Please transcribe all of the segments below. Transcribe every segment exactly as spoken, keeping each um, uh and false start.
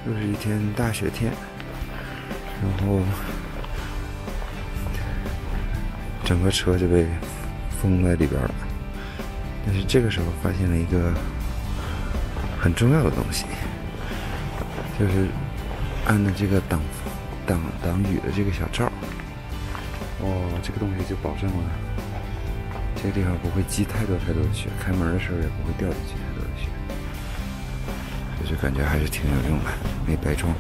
又是一天大雪天，然后整个车就被封在里边了。但是这个时候发现了一个很重要的东西，就是按的这个挡挡挡雨的这个小罩。哦，这个东西就保证了这个地方不会积太多太多的雪，开门的时候也不会掉进去太多的雪。就感觉还是挺有用的，没白装。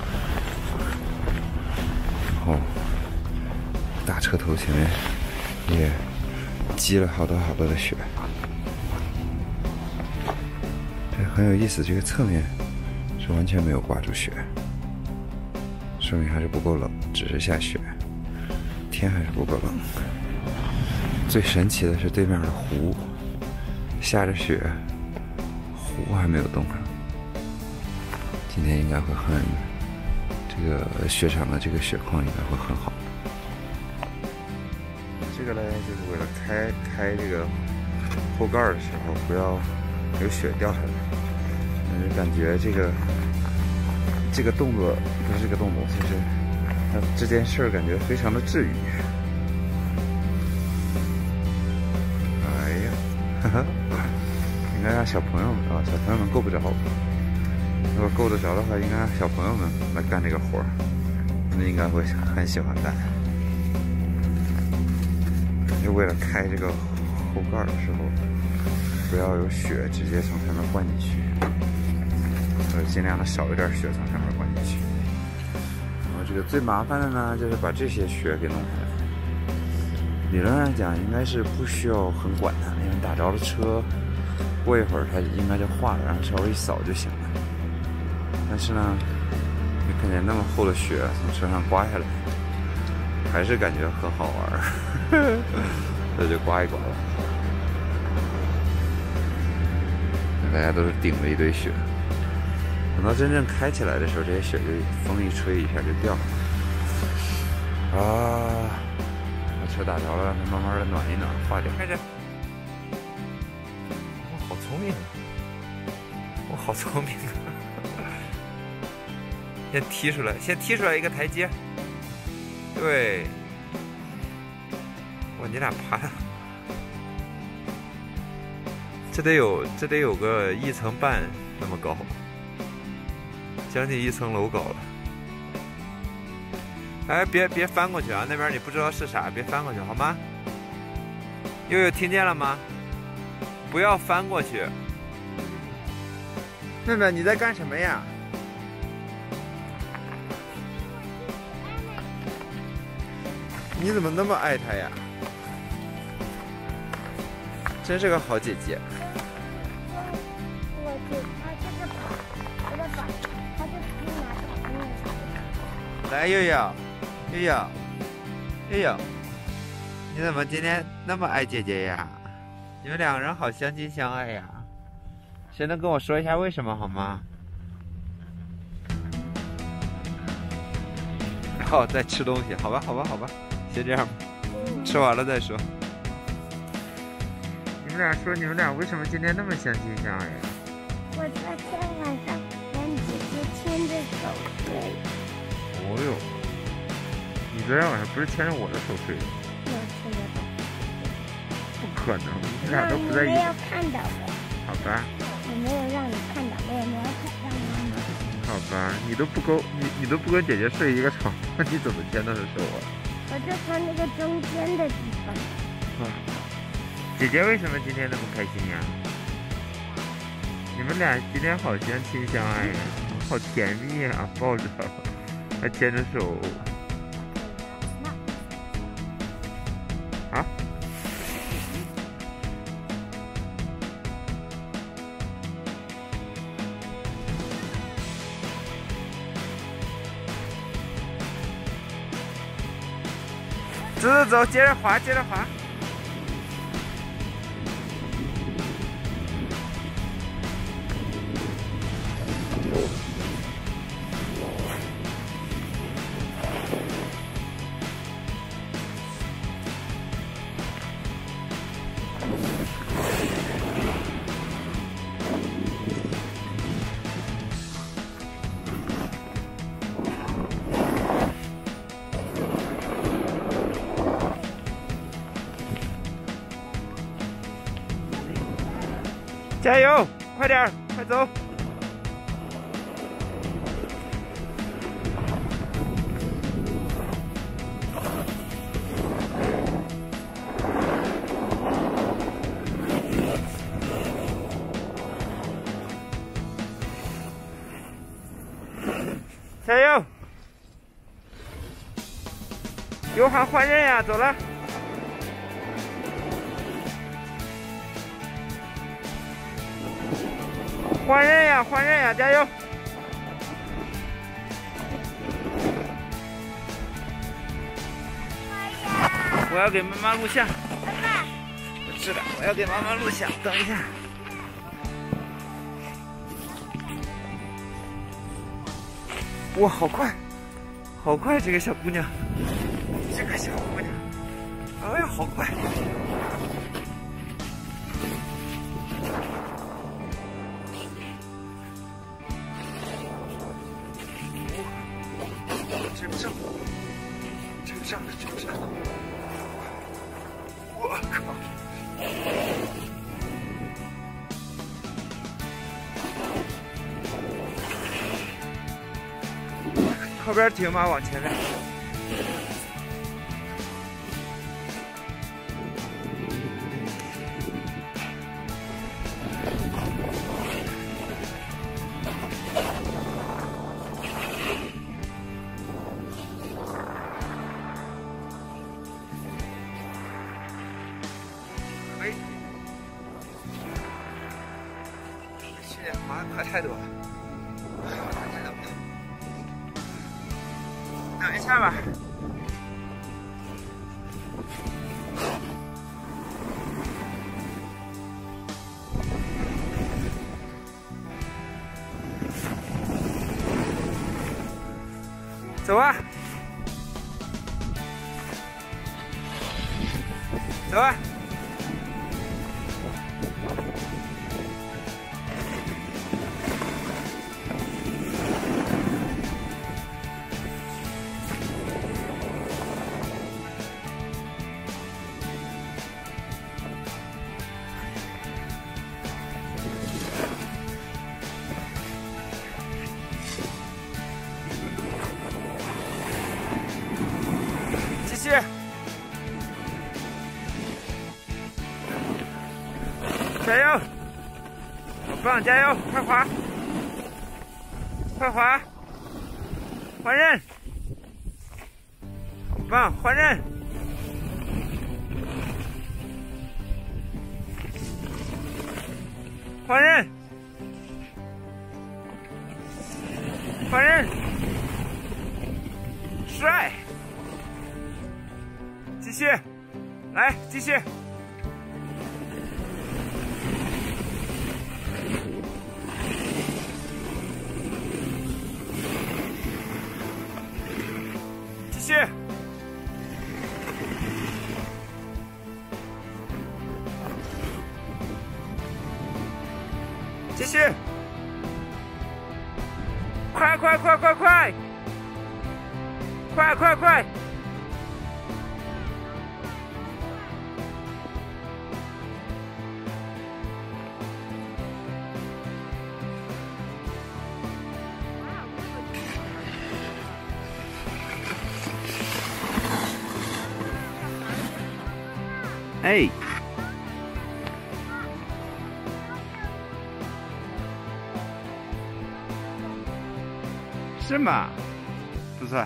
然后大车头前面也积了好多好多的雪，这很有意思。这个侧面是完全没有刮住雪，说明还是不够冷，只是下雪，天还是不够冷。最神奇的是对面的湖，下着雪，湖还没有冻上。今天应该会很，这个雪场的这个雪况应该会很好。这个呢，就是为了开开这个后盖的时候不要有雪掉下来。但是感觉这个这个动作不是这个动作，就是它这件事儿感觉非常的治愈。哎呀，哈哈，应该让小朋友们啊，小朋友们够不着。如果够得着的话，应该让小朋友们来干这个活儿，他们应该会很喜欢干。就为了开这个后盖的时候，不要有雪直接从上面灌进去，呃，尽量的少一点雪从上面灌进去。然后这个最麻烦的呢，就是把这些雪给弄下来。理论上讲，应该是不需要很管它，因为打着了车，过一会儿它应该就化了，然后稍微一扫就行了。但是呢，你看见那么厚的雪从车上刮下来，还是感觉很好玩儿，所以就刮一刮了。大家都是顶着一堆雪，等到真正开起来的时候，这些雪就风一吹一下就掉了。啊，把车打着了，让它慢慢的暖一暖，化掉。开着，我好聪明啊！我好聪明啊！先踢出来，先踢出来一个台阶。对，哇，你俩爬的，这得有这得有个一层半那么高，将近一层楼高了。哎，别别翻过去啊！那边你不知道是啥，别翻过去好吗？悠悠听见了吗？不要翻过去。妹妹，你在干什么呀？你怎么那么爱她呀？真是个好姐姐。 我给她这个把，我的把，她就可以拿着朋友。 来，悠悠，悠悠，悠悠，你怎么今天那么爱姐姐呀？你们两个人好相亲相爱呀！谁能跟我说一下为什么好吗？然后再吃东西，好吧，好吧，好吧。先这样吧，吃完了再说。你们俩说，你们俩为什么今天那么相亲相爱呀？ 我昨天晚上跟姐姐牵着手睡。 哦哟，你昨天晚上不是牵着我的手睡的？ 我牵着手。 不可能，你俩都不在一起。 你没有看到我。 好吧。 我没有让你看到，我也没有让妈妈。 好吧，你都不跟你你都不跟姐姐睡一个床，你怎么牵她的手啊？ 我就从那个中间的地方。 嗯，姐姐为什么今天那么开心呀？你们俩今天好相亲相爱呀，好甜蜜呀，抱着，还牵着手。啊？走走走，接着滑，接着滑。 加油，快点，快走！加油！约翰换人呀，走了。换人呀，换人呀，加油！我要给妈妈录像。 妈妈， 我知道，我要给妈妈录像，等一下。哇，好快，好快！这个小姑娘，这个小姑娘，哎呀，好快！真正，真正的真正，我靠！靠边停吧，往前面。喂，去年滑快太多了，快太多了。等一下吧。走啊！走啊！继续，加油！好棒，加油！快滑，快滑！换人，好棒，换人！换人！换人！帅！继续，来，继续。继续。继续。快快快快快！快快快！哎，是吗？不错。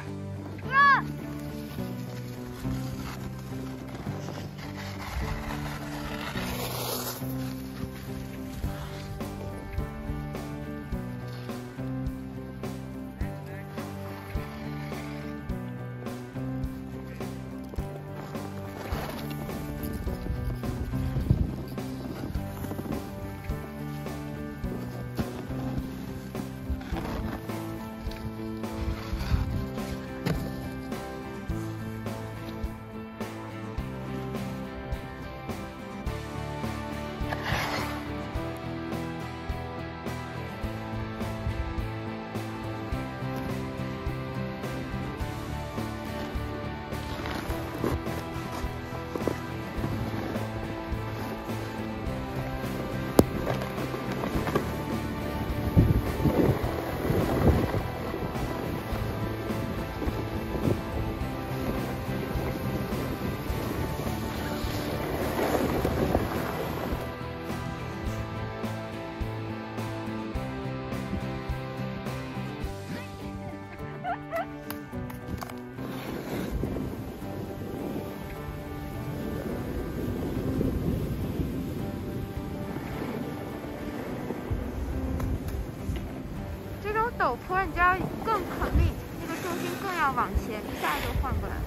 陡坡，你就要更肯力，那个重心更要往前，一下就换过来。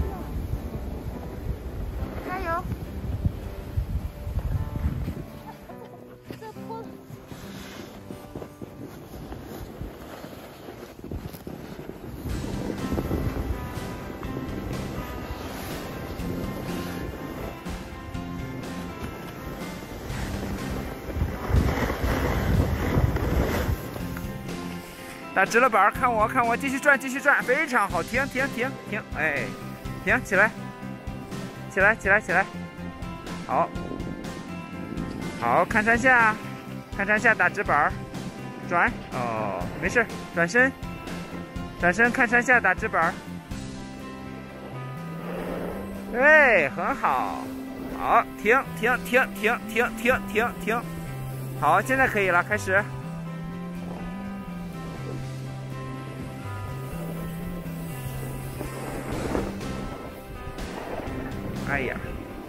加油！ 这坡。 打直了板，看我，看我，继续转，继续转，非常好，停，停，停，停，哎，停，起来，起来，起来，起来，好，好看山下，看山下，打直板，转，哦，没事，转身，转身，看山下，打直板，对，很好，好，停，停，停，停，停，停，停，停，好，现在可以了，开始。哎呀！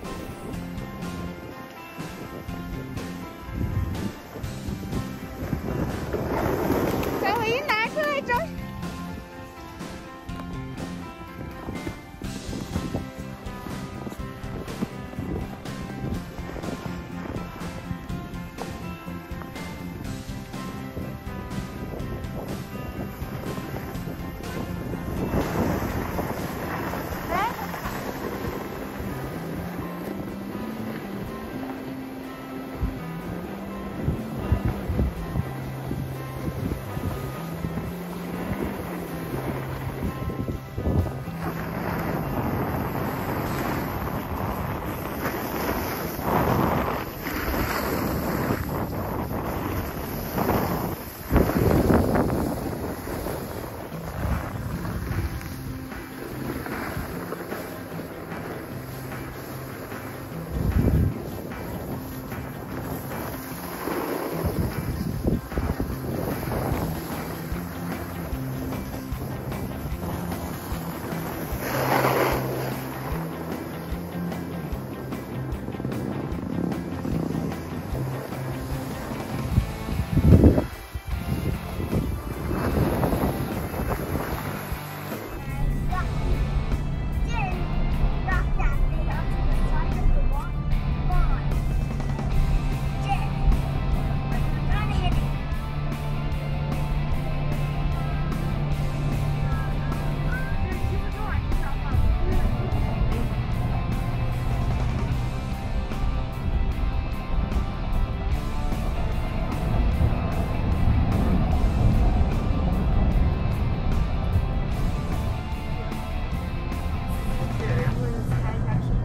小尾鱼拿出来找。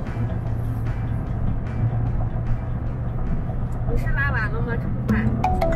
你是拉完了吗？这么快？